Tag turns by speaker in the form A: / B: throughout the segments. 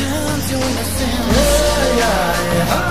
A: times your innocence.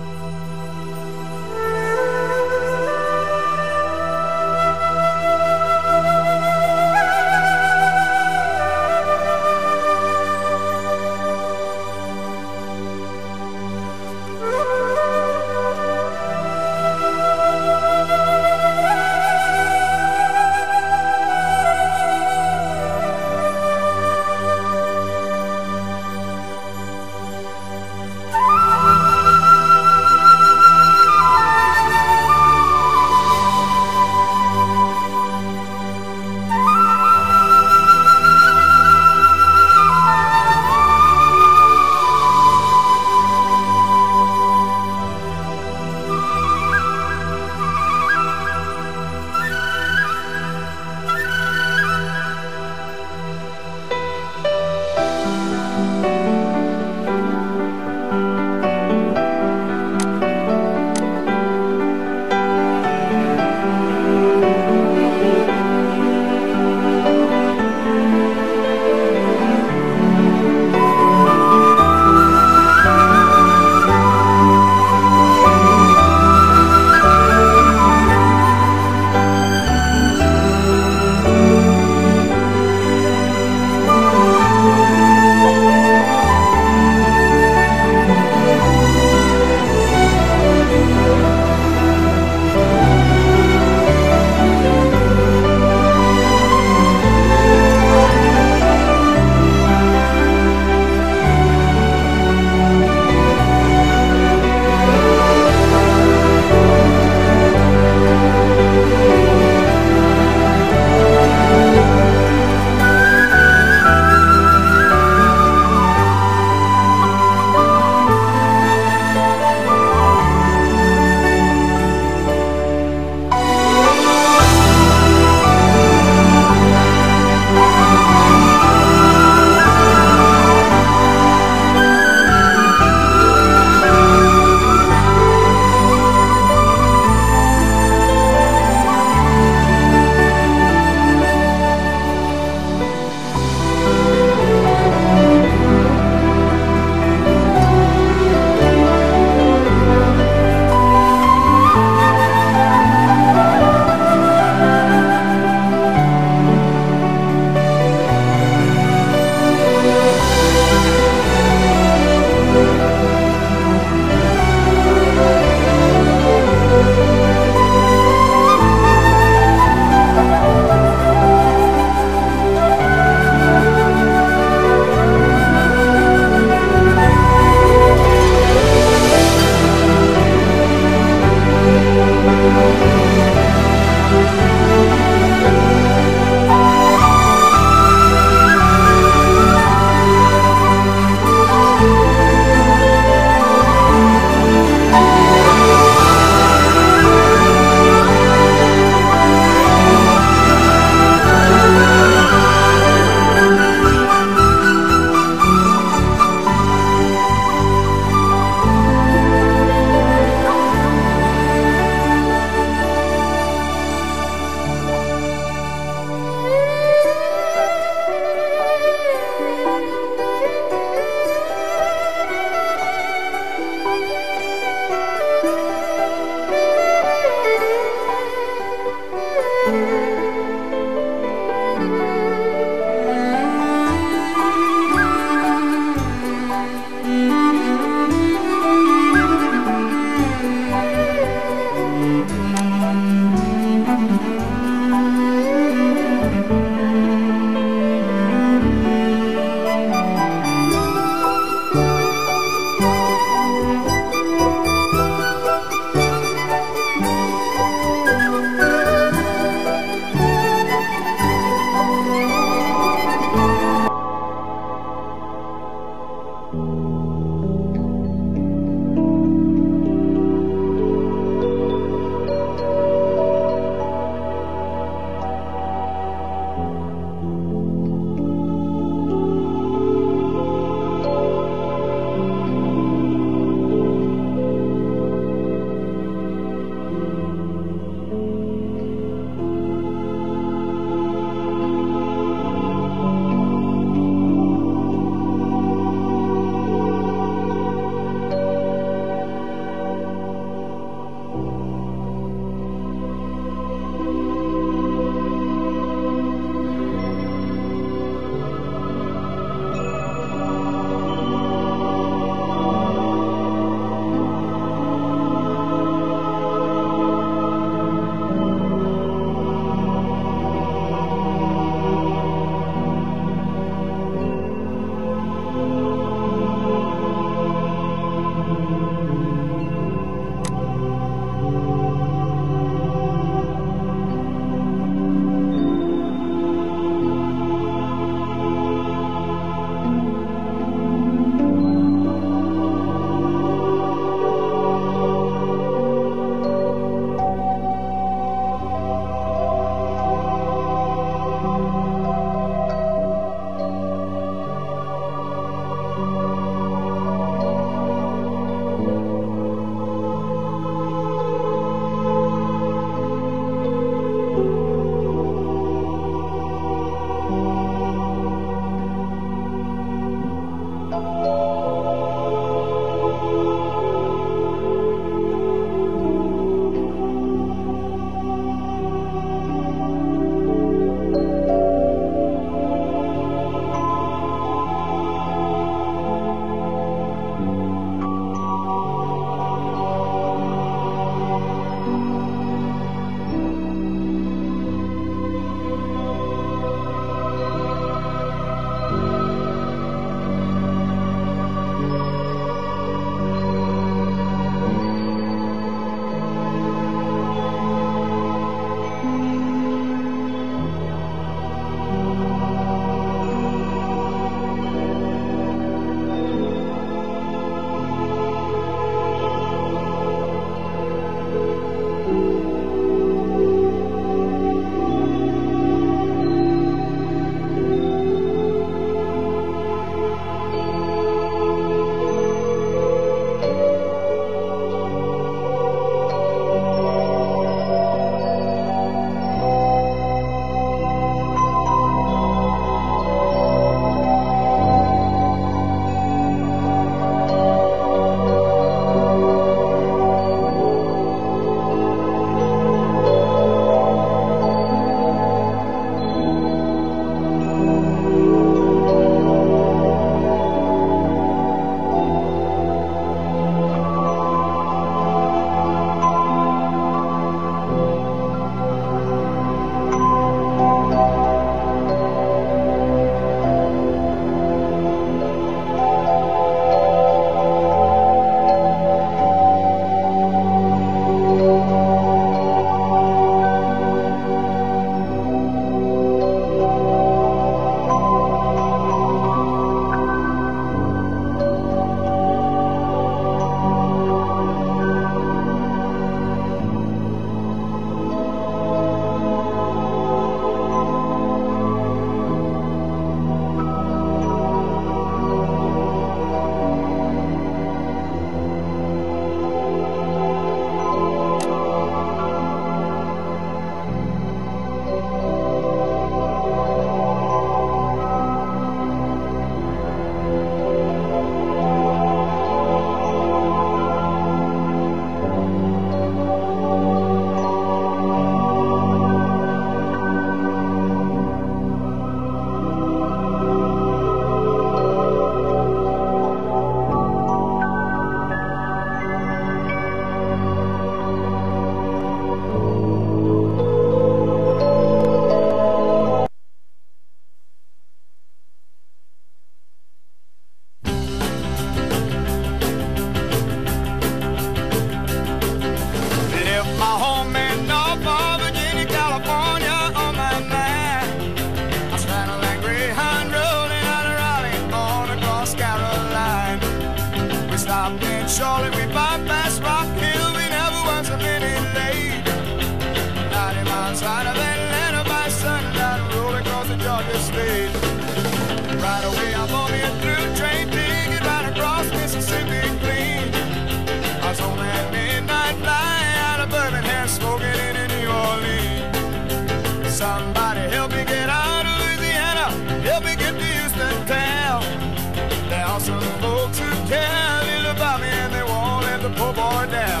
A: outside of Atlanta by sundown, rolling across the Georgia state. Right away I bought me a through train ticket right across Mississippi clean. I was on that midnight flight out of Birmingham, smoking in New Orleans. Somebody help me get out of Louisiana, help me get to Houston town. There are some folks who care a little about me and they won't let the poor boy down.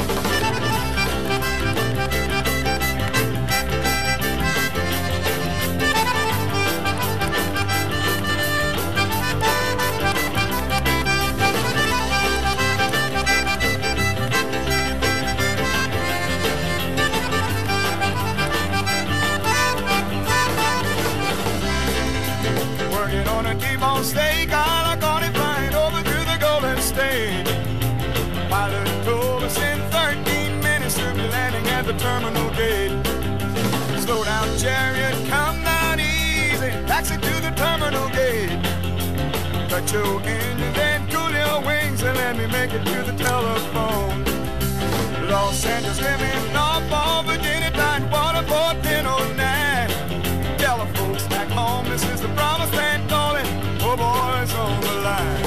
A: T-bone steak, I got it flying over to the Golden State. Pilot told us in 13 minutes to be landing at the terminal gate. Slow down, chariot, come down easy, taxi to the terminal gate. Cut your engines and cool your wings and let me make it to the telephone. Los Angeles, living Norfolk, Virginia, Tidewater, 1009. Tell the folks back home, this is the promised land calling. Oh, boys on the line.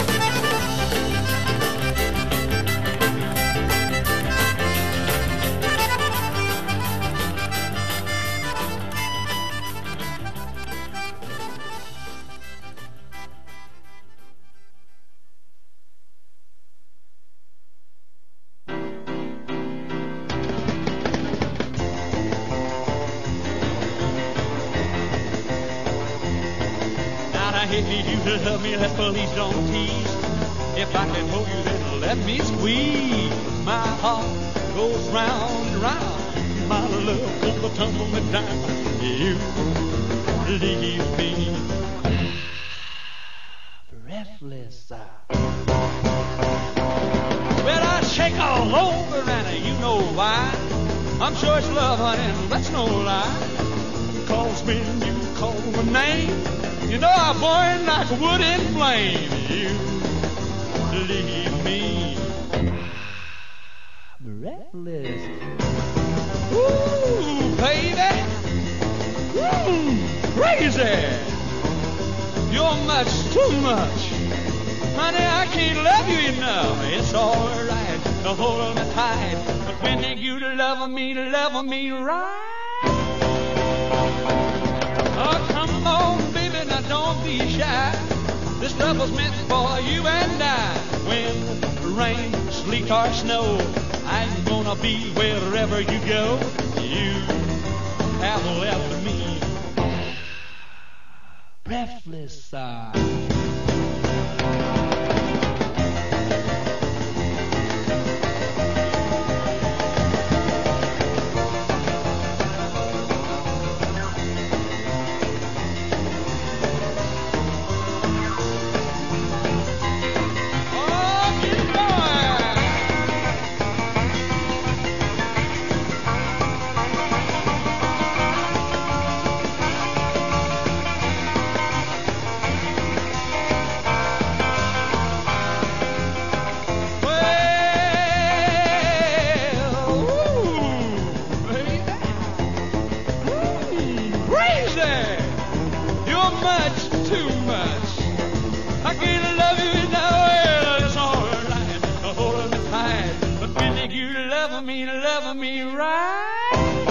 B: If you do love me, let's please don't tease. If I can hold you, then let me squeeze. My heart goes round and round. My love comes tumbling down. You leave me breathless. Well, I shake all over, and you know why. I'm sure it's love, honey, that's no lie. 'Cause when you call my name, you know I burn like wood in flame. You leave me breathless. Ooh, baby. Ooh, crazy. You're much too much. Honey, I can't love you enough. It's all right to hold me tight, but when you love me right. Oh, come on, baby, now don't be shy. This love was meant for you and I. When rain, sleet, or snow, I'm gonna be wherever you go. You have left me breathless. Love me right.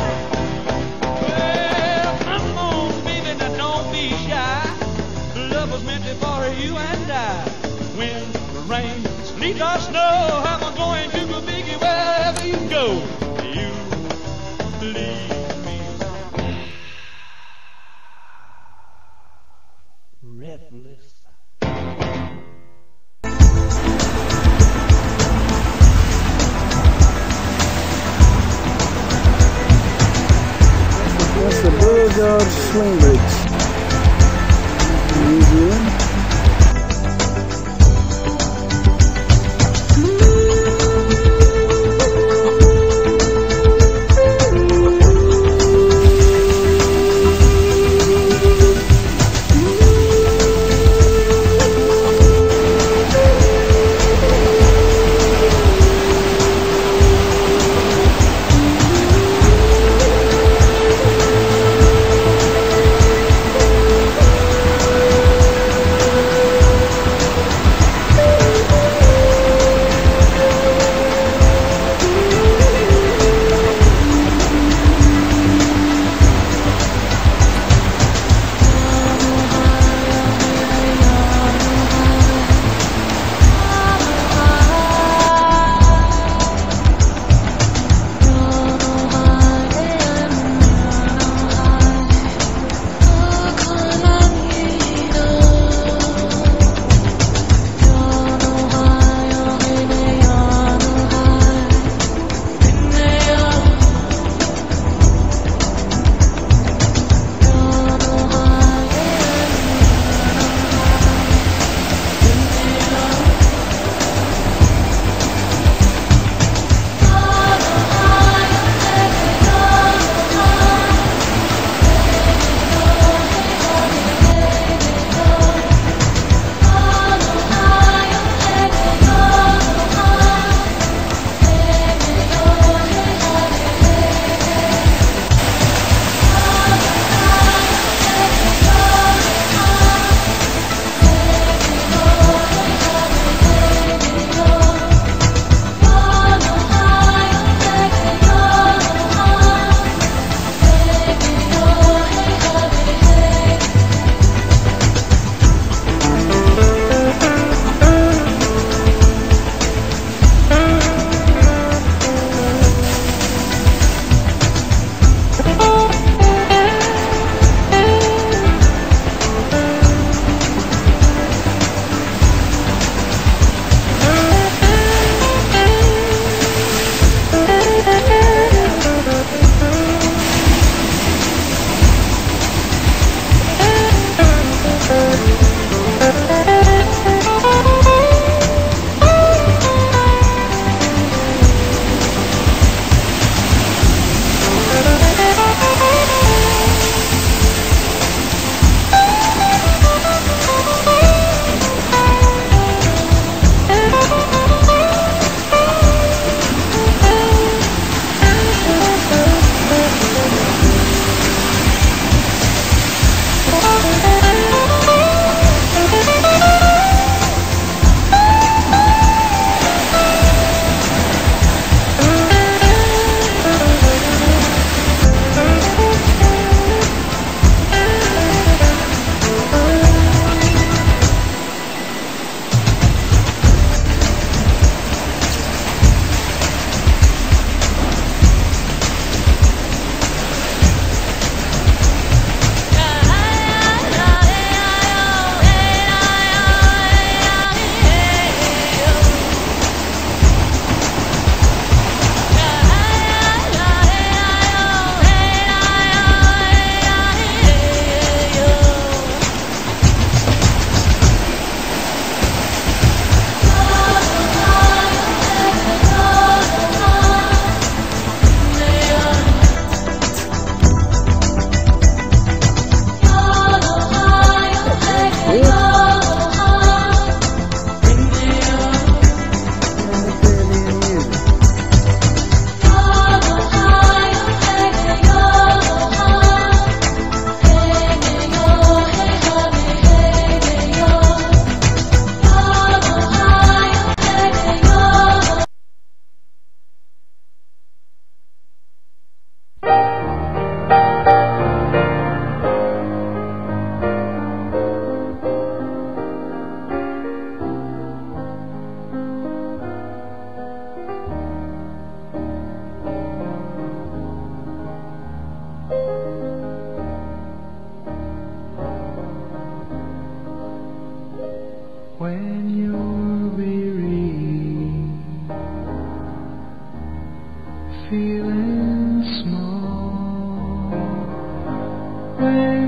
B: Well, come on, baby, now don't be shy. Love was meant for you and I. When rain, sleet, or snow, I'm going to go biggie wherever you go. You leave me breathless.
C: That's the Beauregard swing bridge in New Zealand.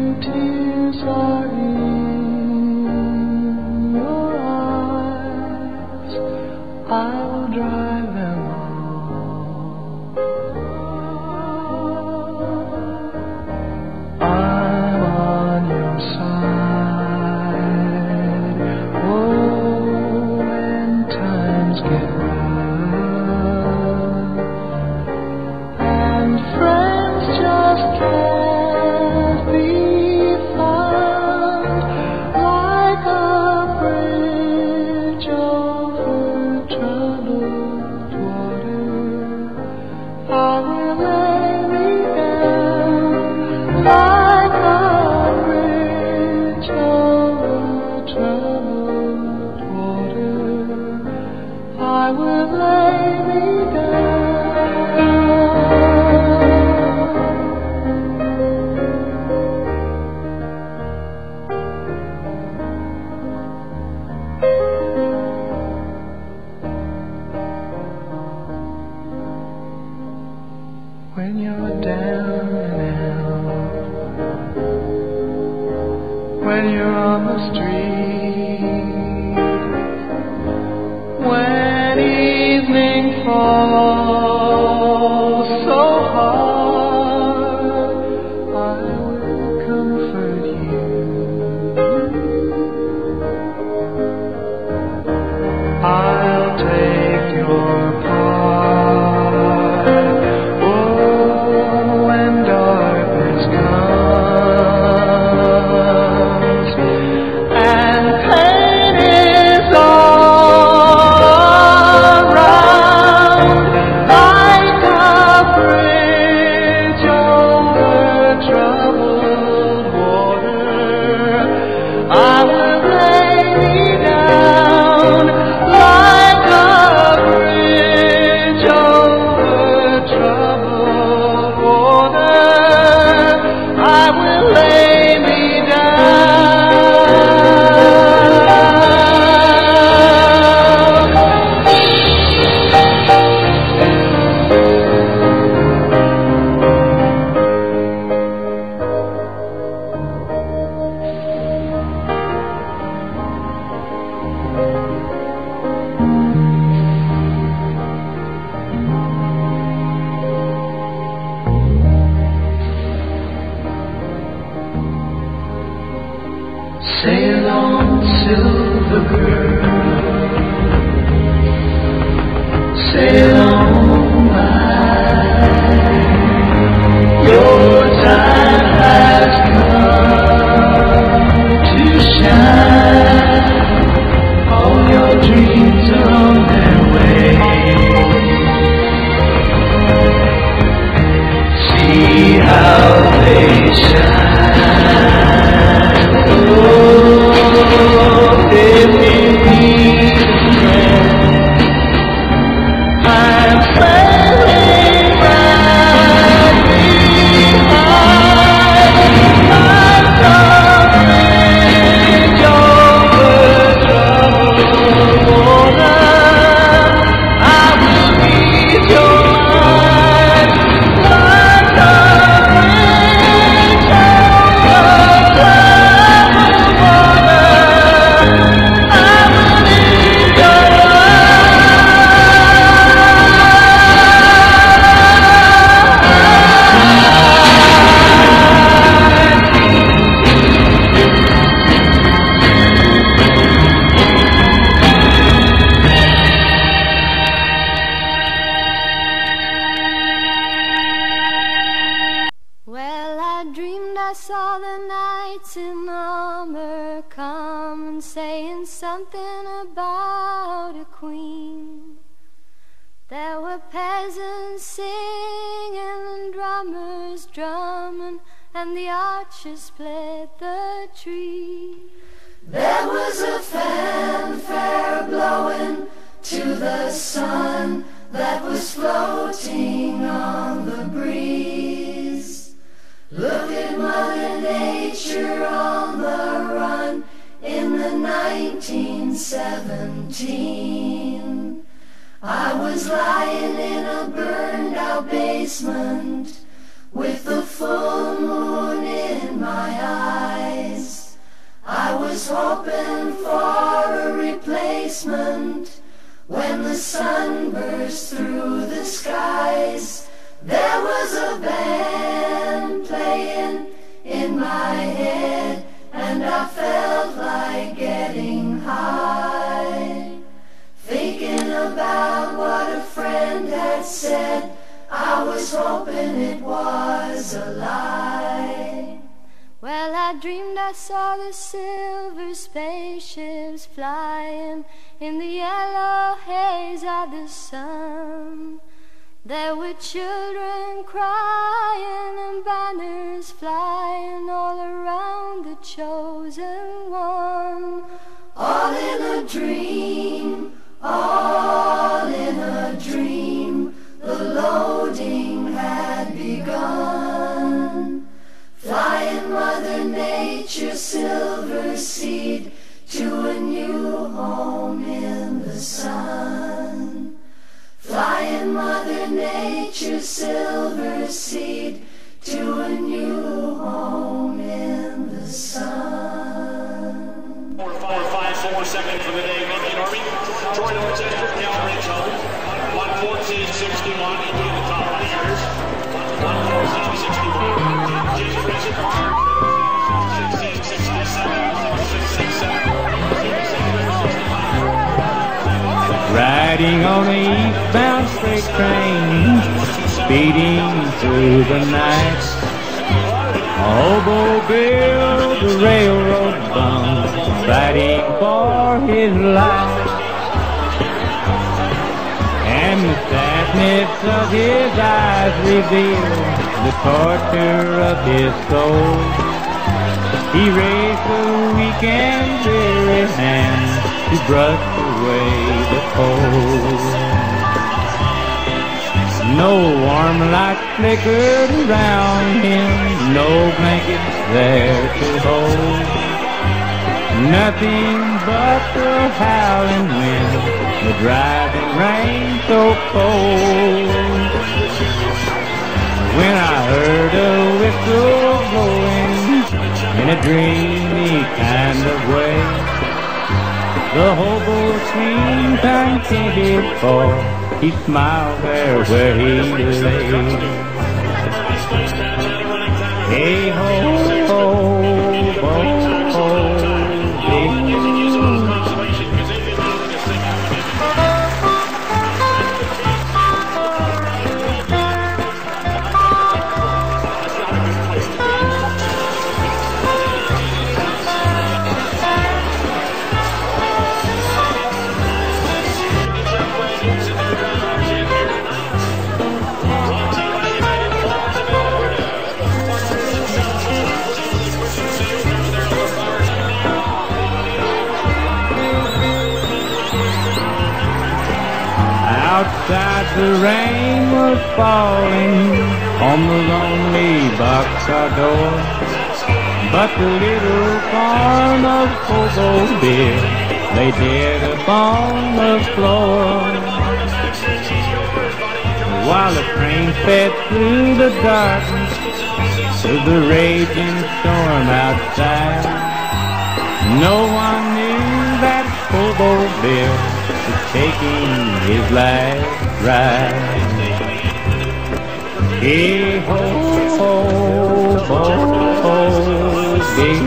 C: tears are in your eyes, I will dry them all. I'm on your side. Oh, when times get rough and friends just can't be found, like a bridge over troubled water, I will lay me down. Like a bridge over troubled water, I will lay me down. When you're down and out, when you're on the street, when evening falls so hard, I will comfort you. I'll take your part. Oh, when darkness comes and pain is all around, like a bridge over troubled water, I will lay me down. Like a bridge over troubled water, I will lay me Sail on, silver girl, sail on by. Your time has come to shine. All your dreams are on their way. See how they shine. Oh, if you need a friend, I'm sailing right behind. Like a bridge over troubled water, I will ease your mind. Like a bridge over troubled water, I will ease your
D: Well, I dreamed I saw the knights in armor come and saying something about a queen. There were peasants singing and drummers drumming, and the archers split the tree. There was a fanfare blowing to the sun that was floating on the breeze. Look at Mother Nature on the run in the 1917. I was lying in a burned out basement with the full moon in my eyes. the sun burst through the skies, there was a band playing in my head, and I felt like getting high, thinking about what a friend had said. I was hoping it was a lie. Well, I dreamed I saw the silver spaceships flying in the yellow haze of the sun. There were children crying and banners flying all around the chosen one. All in a dream, all in a dream, the loading had begun. Flying Mother Nature's silver seed to a new home in the sun. Flying Mother Nature's silver seed to a new home in the sun.
E: 4-5-4 second for the day, Indian Army. Troy Dorchester, Cal Ridge home. 114.61, equal to the top of the years. 114.61. James Richard, 16.67.
B: Riding on the eastbound freight train, speeding through the night. Hobo Bill, the railroad bum, fighting for his life. And the sadness of his eyes reveal the torture of his soul. He raised a weak and weary hand to brush away the cold. No warm light flickered around him, no blankets there to hold. Nothing but the howling wind, the driving rain so cold. When I heard a whistle blowing in a dreamy kind of way, the hobo seemed contented, for he smiled there where he lay. Hey ho ho ho ho, hey. Outside the rain was falling on the lonely boxcar door, but the little farm of hobo beer lay dead upon the floor. While the train sped through the darkness to the raging storm outside, no one knew that hobo beer was taking his last ride. Hey ho ho ho ho, hey.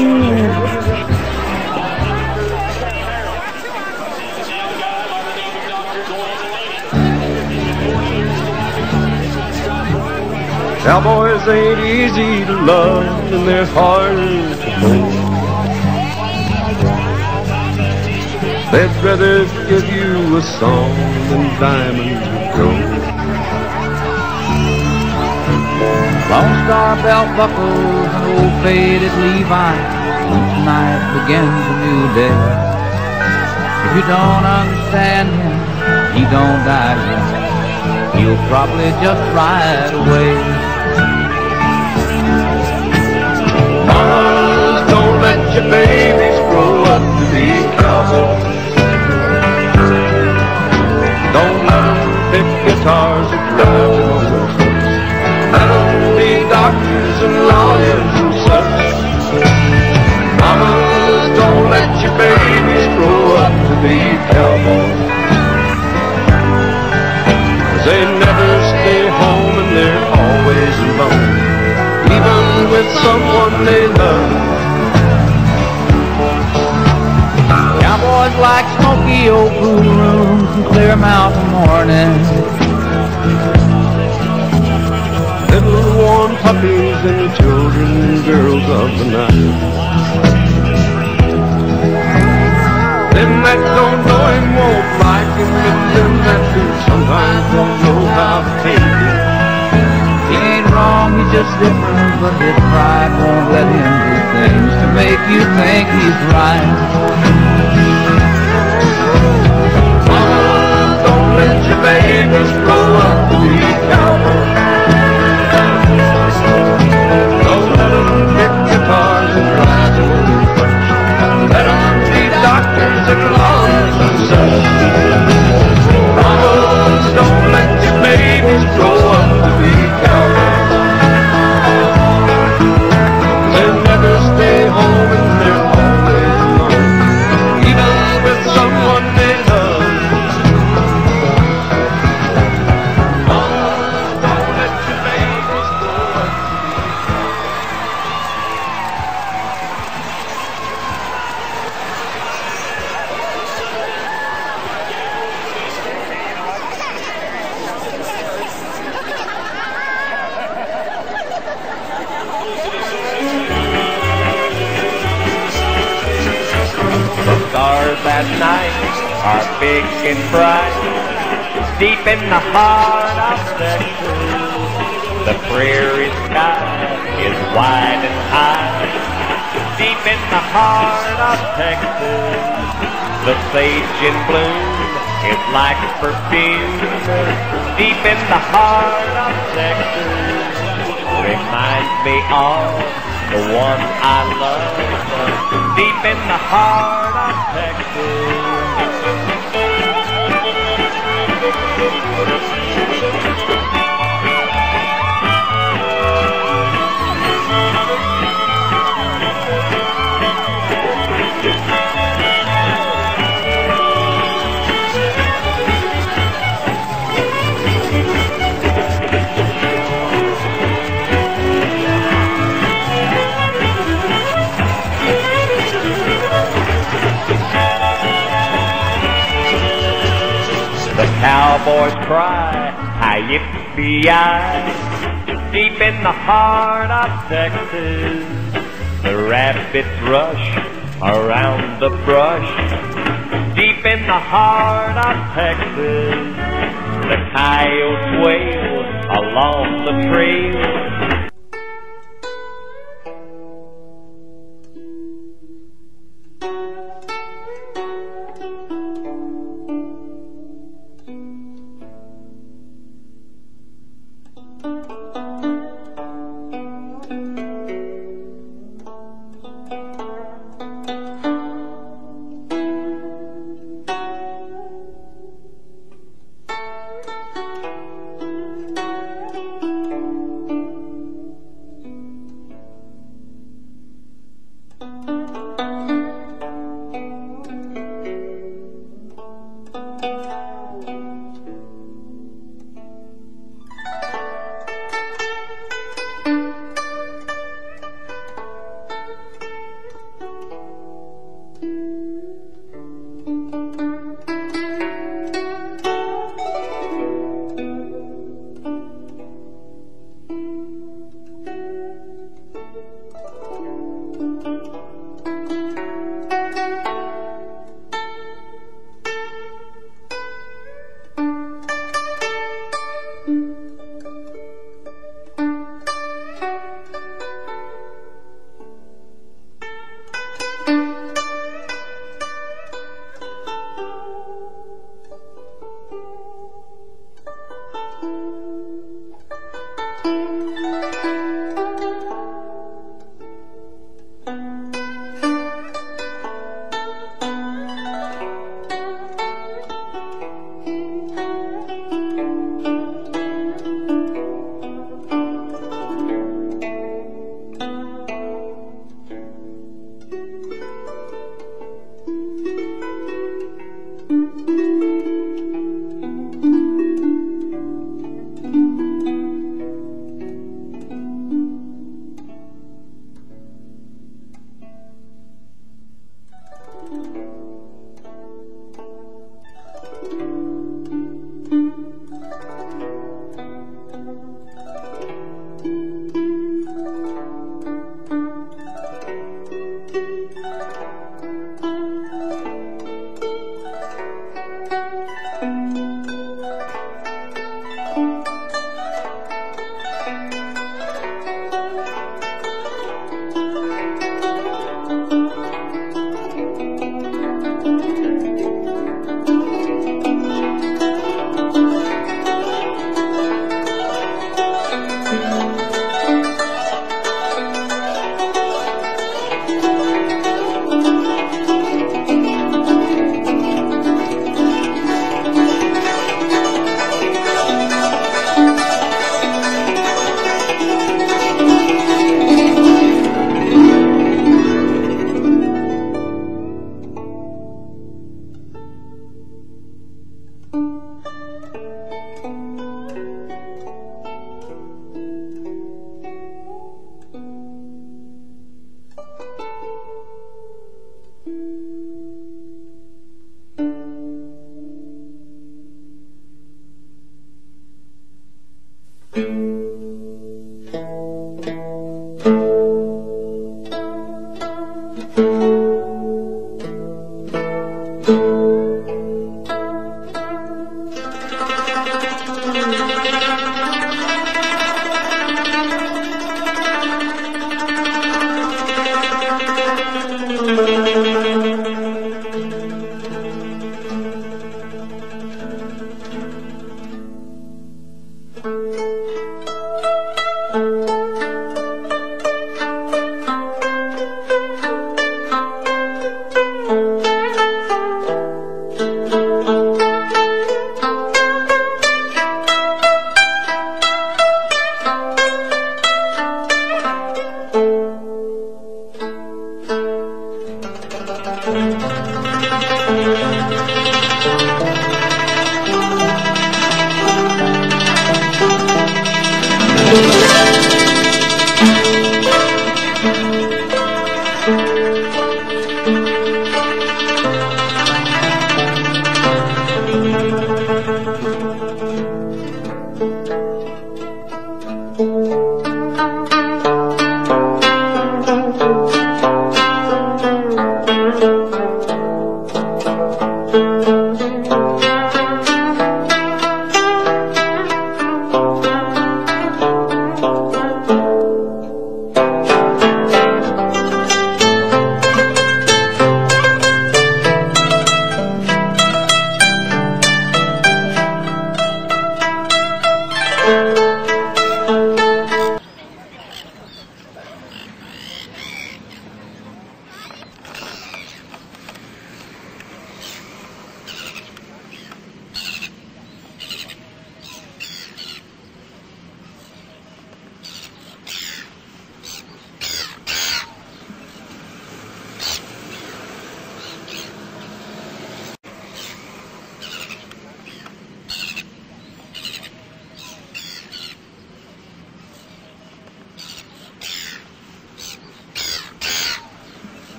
F: Cowboys ain't easy to love, and they're hard to hold. They'd rather give you a song than diamonds of gold.
G: Lone Star belt buckles and old faded Levi's, tonight begins a new day. If you don't understand him, he don't die yet. He'll probably just ride away.
F: Mamas, don't let your babies grow up to be cowboys. Don't let them pick guitars or drive motorcycles. Let them be doctors and lawyers and such. Mamas, don't let your babies grow up to be cowboys. flesh and bone, even with someone they love.
G: Cowboys like smoky old pool rooms and clear mountain mornings.
F: Little warm puppies and children and girls of the night. Them that don't know him won't like him, and them that do sometimes don't know how to take him.
G: He ain't wrong, he's just different, but his pride won't let him do things to make you think he's right.
F: Mama, don't let your babies grow up to be cowboys. Don't let them pick guitars and drive the old trucks. Let them be doctors and lawyers and such. Mama, don't let your babies grow up to be cowboys. They never stay home and they're always alone, even with someone they love. Mama, don't let your babies grow up to be
H: The stars at night are big and bright, deep in the heart of Texas. The prairie sky is wide and high, deep in the heart of Texas. The sage in bloom is like perfume, deep in the heart of Texas. Reminds me of the one I love, deep in the heart of Texas. The cowboys cry, hi-yippee-yi, deep in the heart of Texas. The rabbits rush around the brush, deep in the heart of Texas. The coyotes wail along the trail,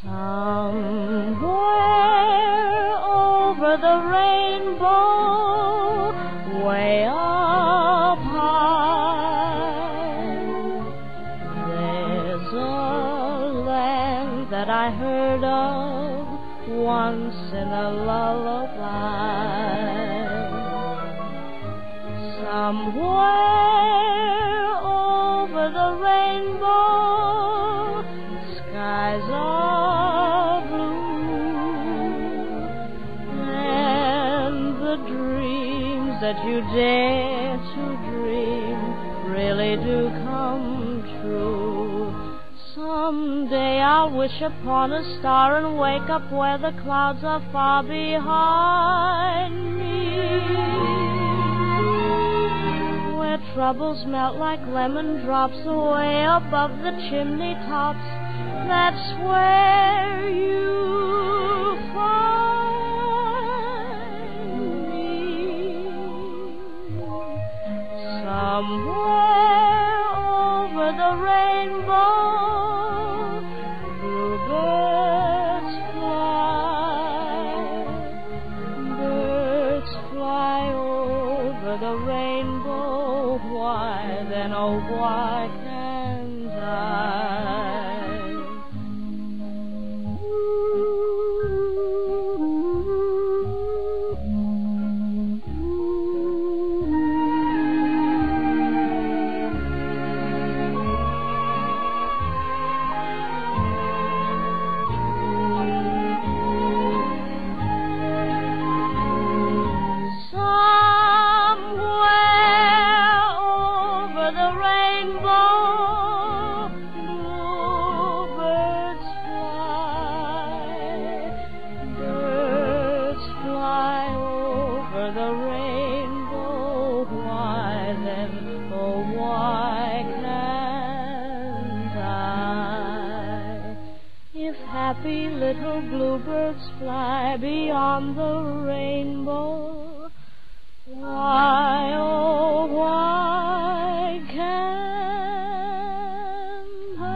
I: Somewhere over the rainbow, way up high, there's a land that I heard of once in a lullaby. Somewhere over the rainbow, skies are blue, and the dreams that you dare to dream really do come true. Someday I'll wish upon a star and wake up where the clouds are far behind me, where troubles melt like lemon drops away above the chimney tops. That's where you find me. Somewhere over the rainbow, bluebirds fly over the rainbow. Why then, oh why can't I? Happy little bluebirds fly beyond the rainbow. Why, oh, why can't I?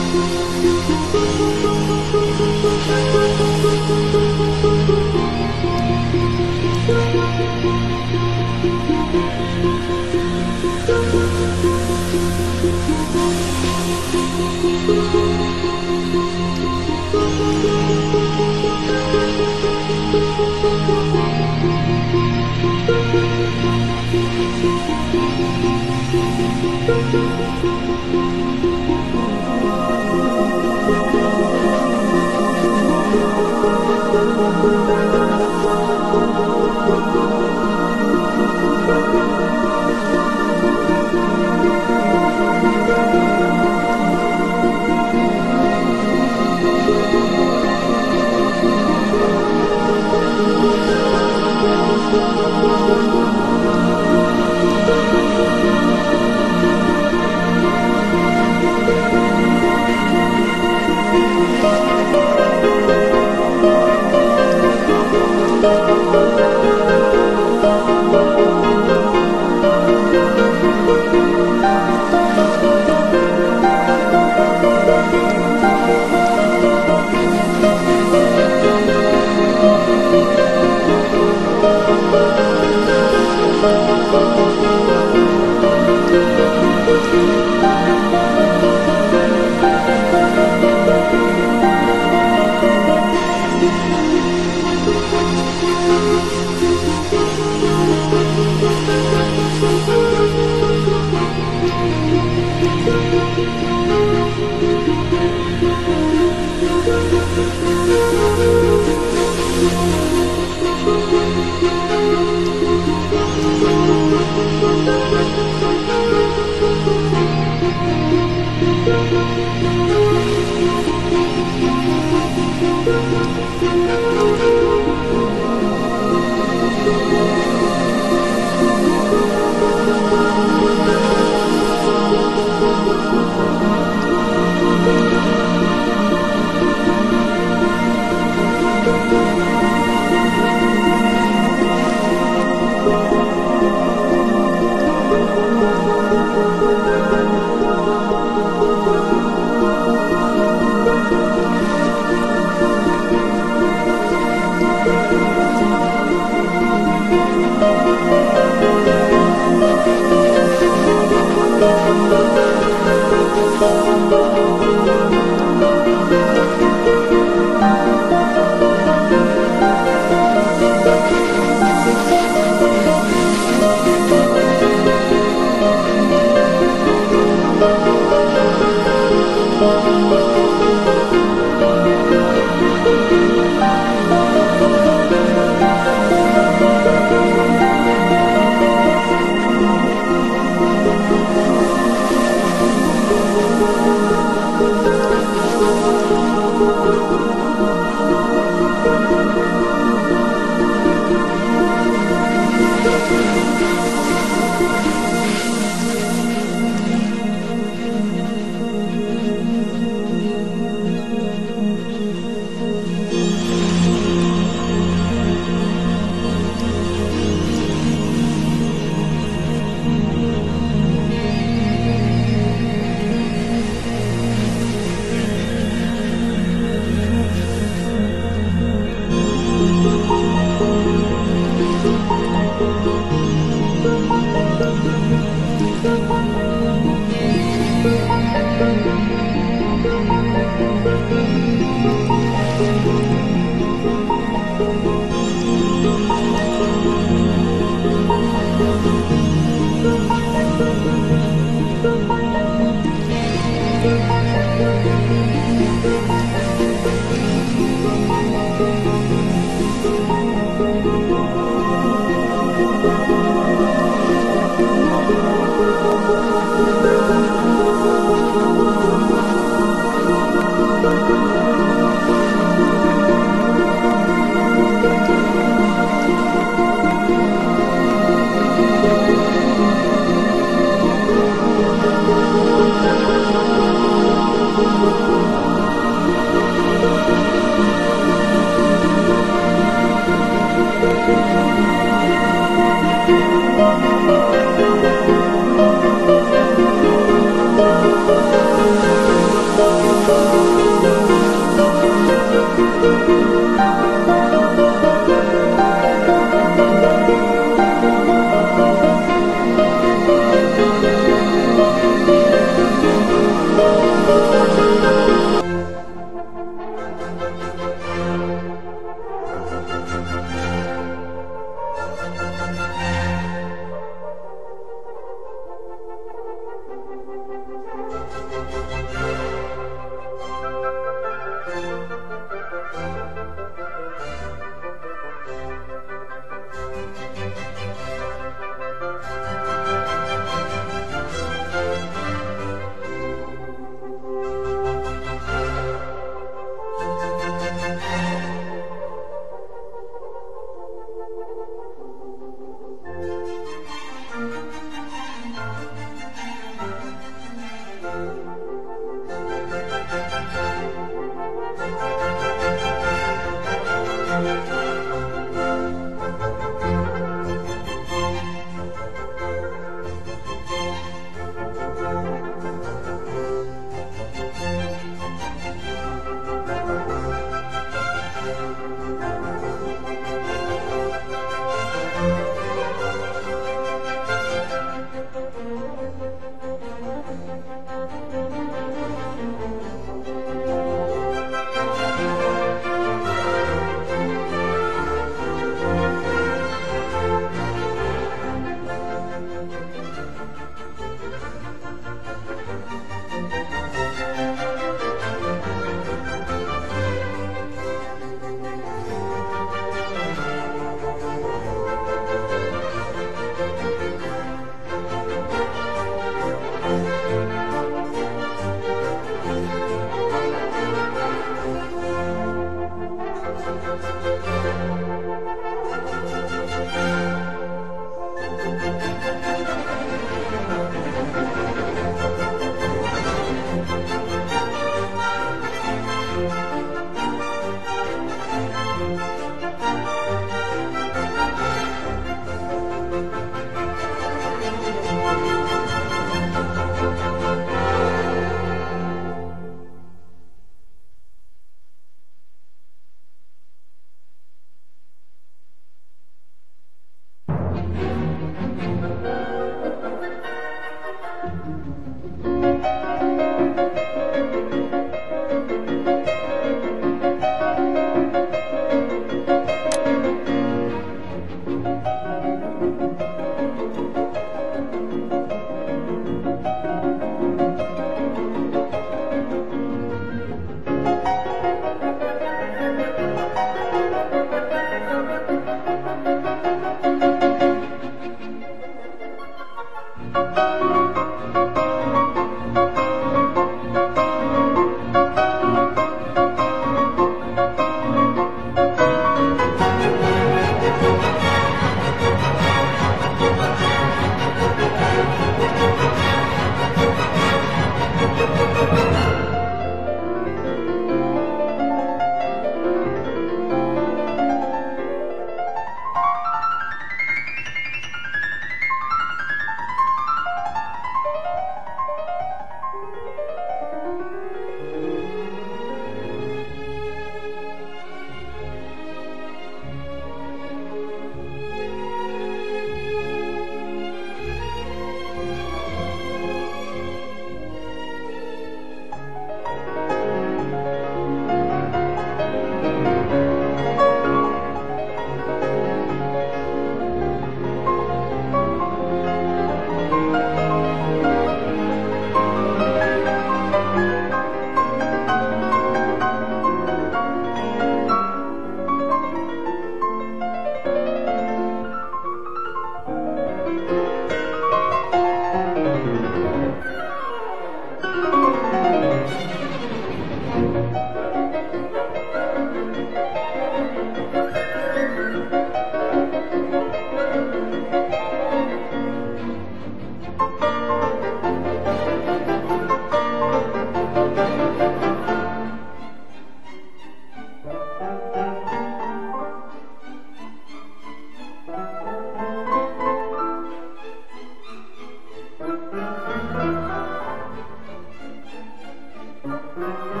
D: Thank you.